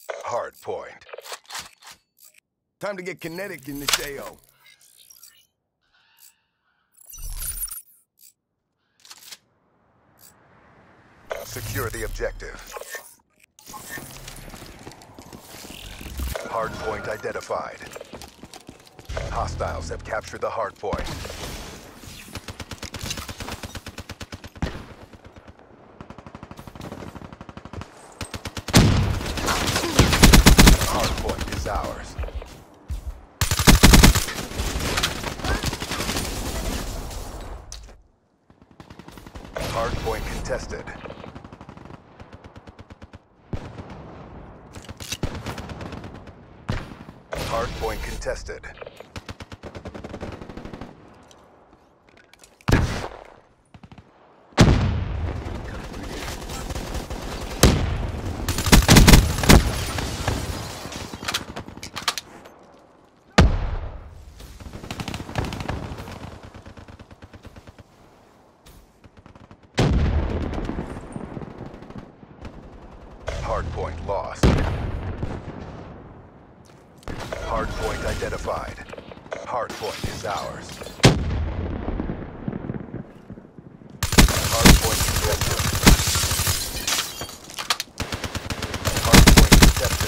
Hard point. Time to get kinetic in this AO. Secure the objective. Hard point identified. Hostiles have captured the hard point. Hard point is ours. Hard point contested. Hard point contested. Hard point lost. Hard point identified. Hard point is ours. Hard point contested. Hard point contested.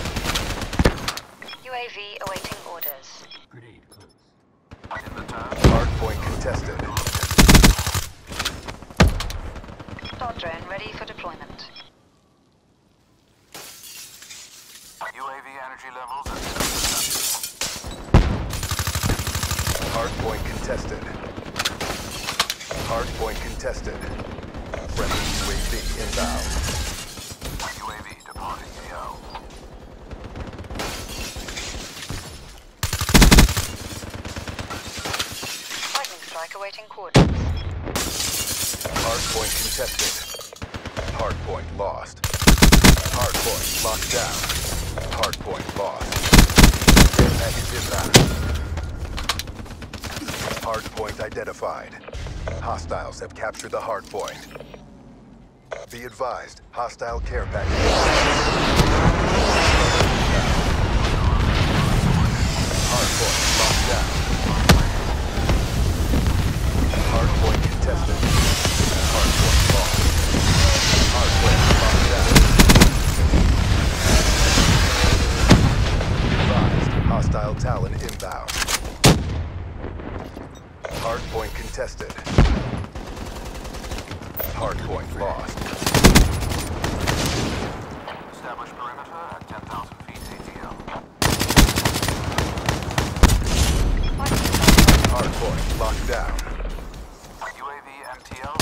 UAV awaiting orders. Grenade close. In the turn. Hard point contested. Dart drone ready for deployment. UAV energy levels at 70%. Hard point contested. Hard point contested. Friendly UAV inbound. UAV departing AO. Lightning strike awaiting coordinates. Hard point contested. Hard point lost. Hard point locked down. Hard point lost. Care package inbound. Hard point identified. Hostiles have captured the hard point. Be advised, hostile care package. Hard point locked down. Hard point contested. Hard point lost. Hard point locked down. Hostile Talon inbound. Hard point contested. Hard point lost. Establish perimeter at 10,000 feet ATL. Hard point locked down. UAV MTL.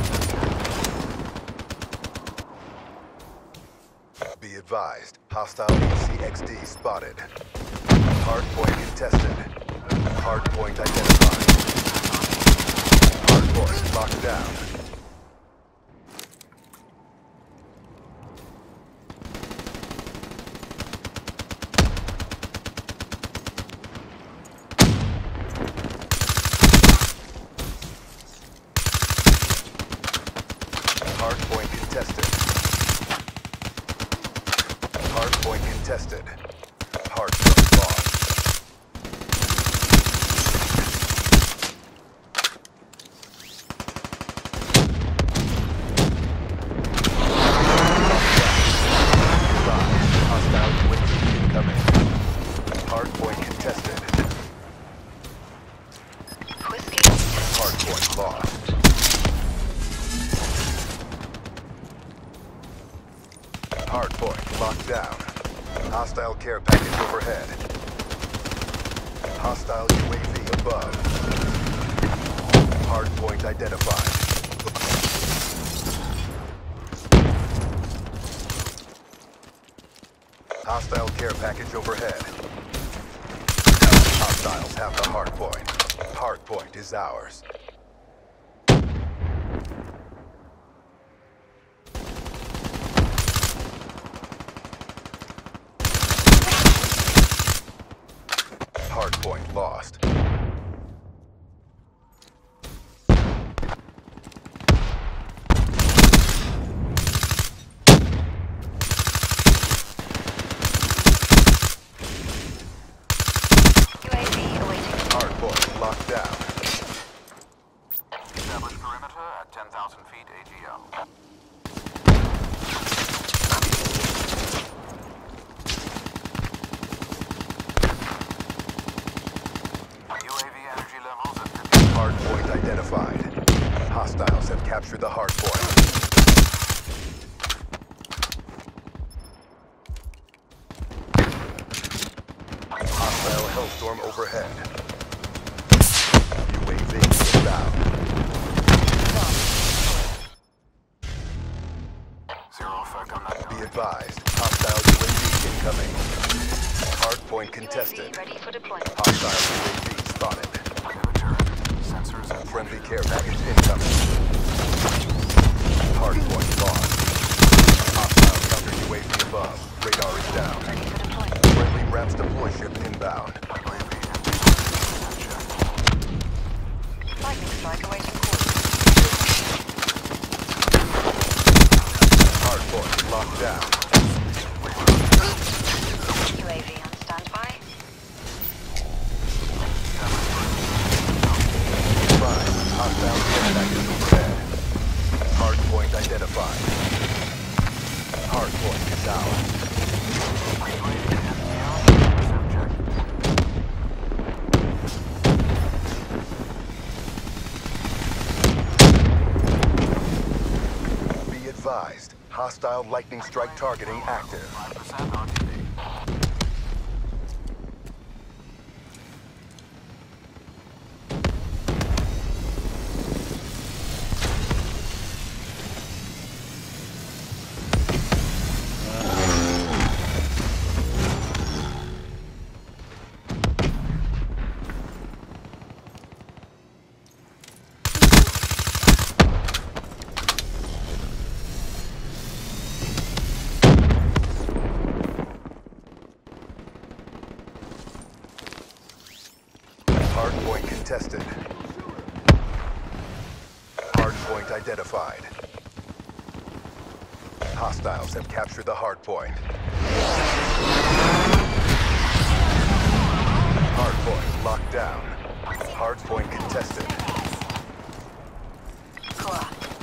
Be advised, hostile ECXD spotted. Hard point contested. Hard point identified. Hard point locked down. Hard point contested. Hard point contested. Hard point lost. Hostile UAV incoming. Hard point contested. Whiskey. Hard point lost. Hard point locked down. Hostile care package overhead. Hostile UAV above. Hard point identified. Hostile care package overhead. Hostiles have the hard point. Hard point is ours. Hard point lost. locked down. Establish perimeter at 10,000 feet AGL. UAV energy levels at 50. Hardpoint identified. Hostiles have captured the hardpoint. Hostile Hellstorm overhead. UAV inbound. Zero effect on that Be target. advised. Hostile UAV incoming. Hardpoint contested. UAV ready for deployment. Hostile UAV spotted. We have a turret. Sensors and Friendly care package incoming. Hardpoint lost. Hostile counter UAV above. Radar is down. Ready for deployment. Friendly RAPS deploy ship inbound. UAV and check. Lightning strike awaiting orders. Hardpoint locked down. UAV on standby. Five. Hostile care package overhead. Hardpoint identified. Hardpoint is ours. Be advised. Hostile lightning strike targeting active. 5% RTB. Hardpoint contested. Hardpoint identified. Hostiles have captured the hardpoint. Hardpoint locked down. Hardpoint contested. Core.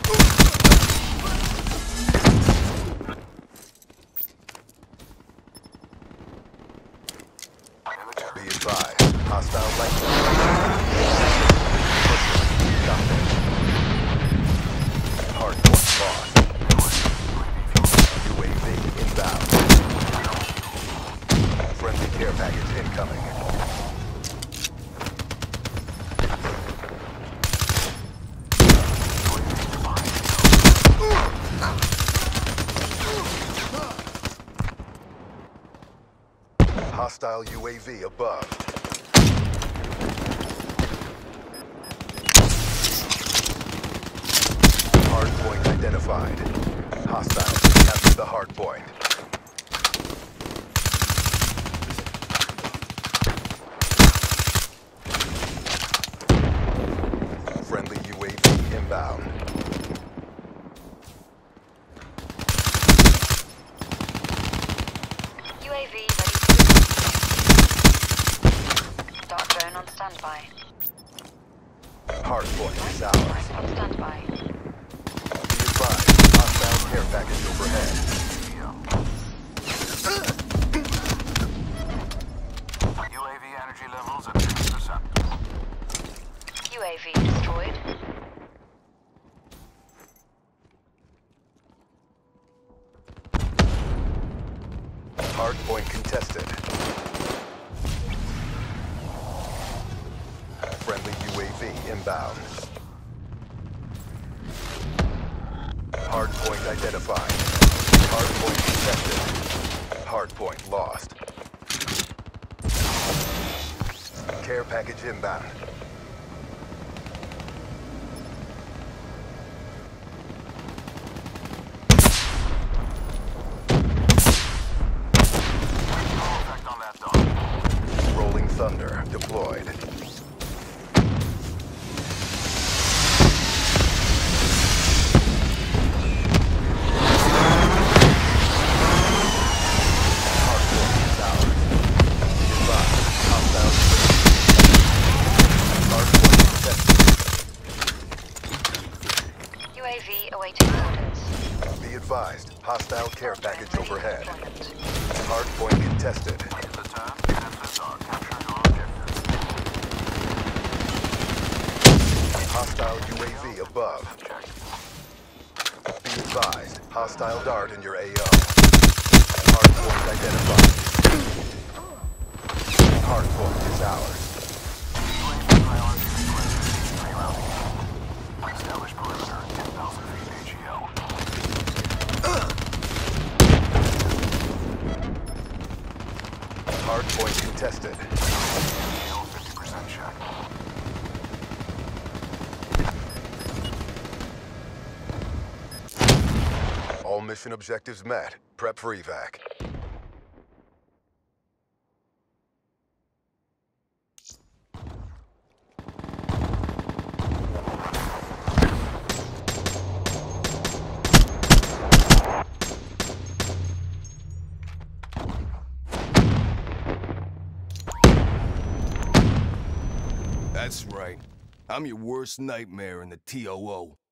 We have a turret. Be advised. Hostile lightning. Hardpoint lost. UAV inbound. Friendly care package incoming. Hostile UAV above. Hardpoint identified. Hostiles captured the hardpoint. Friendly UAV inbound. UAV ready for deployment. Dart drone on standby. Hardpoint is ours. On standby. Be advised. Hostile care package overhead. UAV energy levels at 50%. UAV destroyed. Hardpoint contested. Friendly UAV inbound. Hardpoint identified. Hardpoint contested. Hardpoint lost. Care package inbound. Effect on that dog. Rolling Thunder deployed. Hardpoint is ours. Goodbye. Hostile. care package Ready for overhead. deployment. Hardpoint contested. End of the turn. Sensors are capturing your objectives. Hostile UAV above. Check. Be advised, hostile dart in your AO. Hardpoint identified. Hardpoint is ours. UAV priority requested. Rerouting. Establish perimeter. 10,000 feet AGL. Hardpoint contested. AGL 50% check. All mission objectives met. Prep for evac. That's right. I'm your worst nightmare in the TOO.